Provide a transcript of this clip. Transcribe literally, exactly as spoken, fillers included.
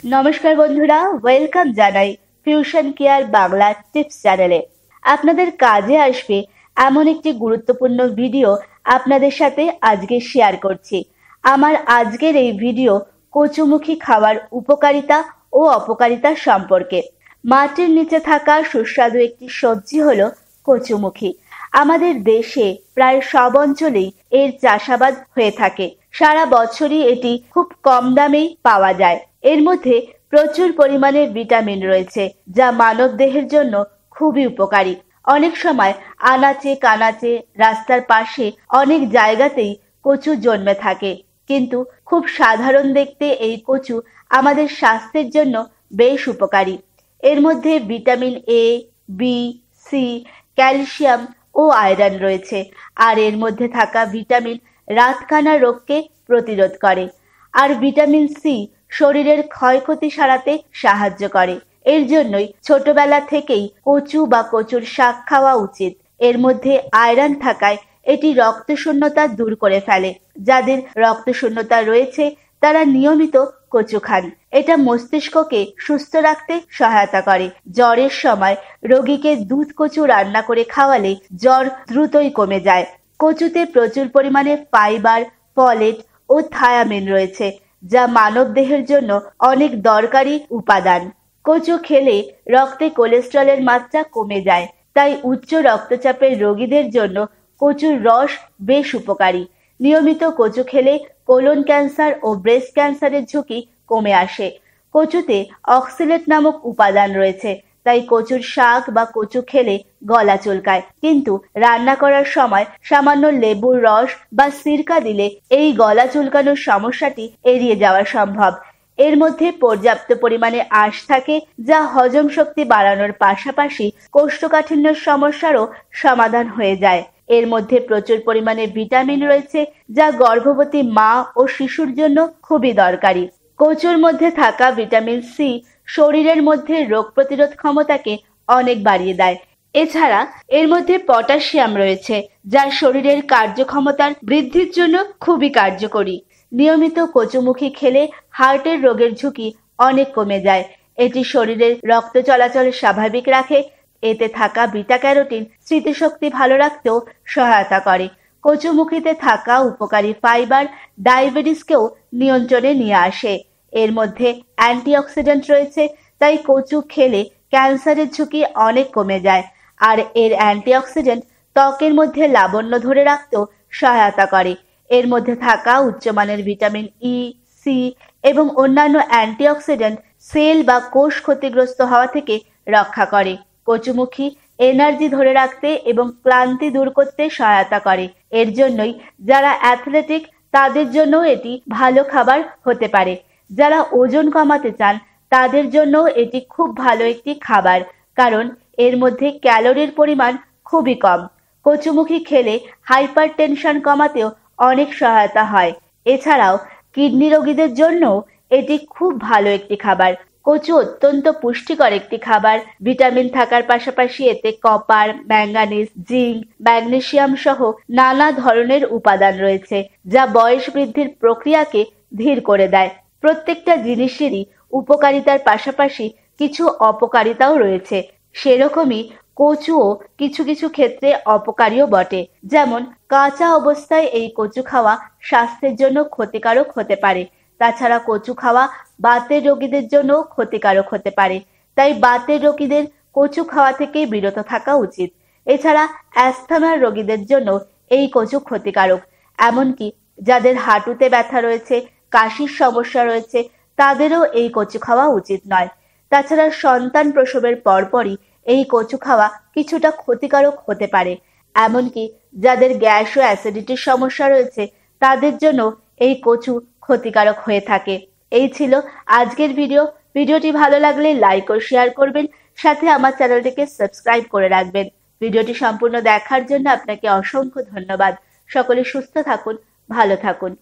নমস্কার বন্ধুরা, ওয়েলকাম জানাই ফিউশন কেয়ার বাংলা টিপস চ্যানেলে। আপনাদের কাজে আসবে এমন একটি গুরুত্বপূর্ণ ভিডিও আপনাদের সাথে আজকে শেয়ার করছি। আমার আজকের এই ভিডিও কচুমুখী খাওয়ার উপকারিতা ও অপকারিতা সম্পর্কে। মাটির নিচে থাকা সুস্বাদু একটি সবজি হলো কচুমুখী। আমাদের দেশে প্রায় সব অঞ্চলেই এর চাষাবাদ হয়ে থাকে। সারা বছরই এটি খুব কম দামেই পাওয়া যায়। এর মধ্যে প্রচুর পরিমাণে ভিটামিন রয়েছে, যা মানব দেহের জন্য খুবই উপকারী। অনেক সময় আনাচে কানাচে রাস্তার পাশে অনেক জায়গাতেই কচু জন্মে থাকে, কিন্তু খুব সাধারণ দেখতে এই কচু আমাদের স্বাস্থ্যের জন্য বেশ উপকারী। এর মধ্যে vitamin A, B, C, calcium ও আয়রন রয়েছে। আর এর মধ্যে থাকা ভিটামিন রাতকানা রোগকে প্রতিরোধ করে। আর ভিটামিন সি শরীরের ক্ষয়ক্ষতি সারাতে সাহায্য করে। এর জন্যই ছোটবেলা থেকেই কচু বা কচুর শাক খাওয়া উচিত। এর মধ্যে আয়রন থাকায় এটি রক্তশূন্যতা দূর করে ফেলে। যাদের রক্তশূন্যতা রয়েছে তারা নিয়মিত কচু খান। এটা মস্তিষ্ককে সুস্থ রাখতে সহায়তা করে। জ্বরের সময় রোগীকে দুধ কচু রান্না করে খাওয়ালে জ্বর দ্রুতই কমে যায়। কচুতে প্রচুর পরিমাণে ফাইবার, ফলেট ও থায়ামিন রয়েছে, যা মানব দেহের জন্য অনেক দরকারি উপাদান। কচু খেলে রক্তে কোলেস্টেরলের মাত্রা কমে যায়, তাই উচ্চ রক্তচাপের রোগীদের জন্য কচুর রস বেশ উপকারী। নিয়মিত কচু খেলে কোলন ক্যান্সার ও ব্রেস্ট ক্যান্সারের ঝুঁকি কমে আসে। কচুতে অক্সিলেট নামক উপাদান রয়েছে, তাই কচুর শাক বা কচু খেলে গলা চুলকায়, কিন্তু রান্না করার সময় সামান্য লেবুর রস বা সিরকা দিলে এই গলা চুলকানোর সমস্যাটি এড়িয়ে যাওয়া সম্ভব। এর মধ্যে পর্যাপ্ত পরিমাণে আঁশ থাকে, যা হজম শক্তি বাড়ানোর পাশাপাশি কোষ্ঠকাঠিন্যের সমস্যারও সমাধান হয়ে যায়। এর মধ্যে প্রচুর পরিমাণে ভিটামিন রয়েছে, যা গর্ভবতী মা ও শিশুর জন্য খুবই দরকারি। কচুর মধ্যে থাকা ভিটামিন সি শরীরের মধ্যে রোগ প্রতিরোধ ক্ষমতাকে অনেক বাড়িয়ে দেয়। এছাড়া এর মধ্যে পটাশিয়াম রয়েছে, যা শরীরের কার্যক্ষমতার বৃদ্ধির জন্য খুবই কার্যকরী। নিয়মিত কচুমুখী খেলে হার্টের রোগের ঝুঁকি অনেক কমে যায়। এটি শরীরের রক্ত চলাচল স্বাভাবিক রাখে। এতে থাকা বিটা ক্যারোটিন স্মৃতিশক্তি ভালো রাখতেও সহায়তা করে। কচুমুখীতে থাকা উপকারী ফাইবার ডায়াবেটিসকেও নিয়ন্ত্রণে নিয়ে আসে। এর মধ্যে অ্যান্টিঅক্সিডেন্ট রয়েছে, তাই কচু খেলে ক্যান্সারের ঝুঁকি অনেক কমে যায়। আর এর অ্যান্টিঅক্সিডেন্ট ত্বকের মধ্যে লাবণ্য ধরে রাখতেও সহায়তা করে। এর মধ্যে থাকা উচ্চমানের ভিটামিন ই, সি এবং অন্যান্য অ্যান্টিঅক্সিডেন্ট সেল বা কোষ ক্ষতিগ্রস্ত হওয়া থেকে রক্ষা করে। কচুমুখী এনার্জি ধরে রাখতে এবং ক্লান্তি দূর করতে সহায়তা করে। এর জন্যই যারা অ্যাথলেটিক তাদের জন্য এটি ভালো খাবার হতে পারে। যারা ওজন কমাতে চান তাদের জন্য এটি খুব ভালো একটি খাবার, কারণ এর মধ্যে ক্যালোরির পরিমাণ খুবই কম। কচুমুখী খেলে হাইপার টেনশন কমাতেও অনেক সহায়তা হয়। এছাড়াও কিডনি রোগীদের জন্য এটি খুব ভালো একটি খাবার। কচু অত্যন্ত পুষ্টিকর একটি খাবার। ভিটামিন থাকার পাশাপাশি এতে কপার, ম্যাঙ্গানিজ, জিঙ্ক, ম্যাগনেসিয়াম সহ নানা ধরনের উপাদান রয়েছে, যা বয়স বৃদ্ধির প্রক্রিয়াকে ধীর করে দেয়। প্রত্যেকটা জিনিসেরই উপকারিতার পাশাপাশি কিছু অপকারিতাও রয়েছে। সেরকমই কচুও কিছু কিছু ক্ষেত্রে অপকারীও বটে। যেমন কাঁচা অবস্থায় এই কচু খাওয়া স্বাস্থ্যের জন্য ক্ষতিকারক হতে পারে। তাছাড়া কচু খাওয়া বাতের রোগীদের জন্য ক্ষতিকারক হতে পারে, তাই বাতের রোগীদের কচু খাওয়া থেকে বিরত থাকা উচিত। এছাড়া অ্যাস্থমার রোগীদের জন্য এই কচু ক্ষতিকারক। এমনকি যাদের হাঁটুতে ব্যথা রয়েছে, কাশির সমস্যা রয়েছে, তাদেরও এই কচু খাওয়া উচিত নয়। তাছাড়া সন্তান প্রসবের পরপরই এই কচু খাওয়া কিছুটা ক্ষতিকারক হতে পারে। এমনকি যাদের গ্যাস ও অ্যাসিডিটির সমস্যা রয়েছে তাদের জন্য এই কচু ক্ষতিকারক হয়ে থাকে। এই ছিল আজকের ভিডিও। ভিডিওটি ভালো লাগলে লাইক ও শেয়ার করবেন, সাথে আমার চ্যানেলটিকে সাবস্ক্রাইব করে রাখবেন। ভিডিওটি সম্পূর্ণ দেখার জন্য আপনাকে অসংখ্য ধন্যবাদ। সকলে সুস্থ থাকুন, ভালো থাকুন।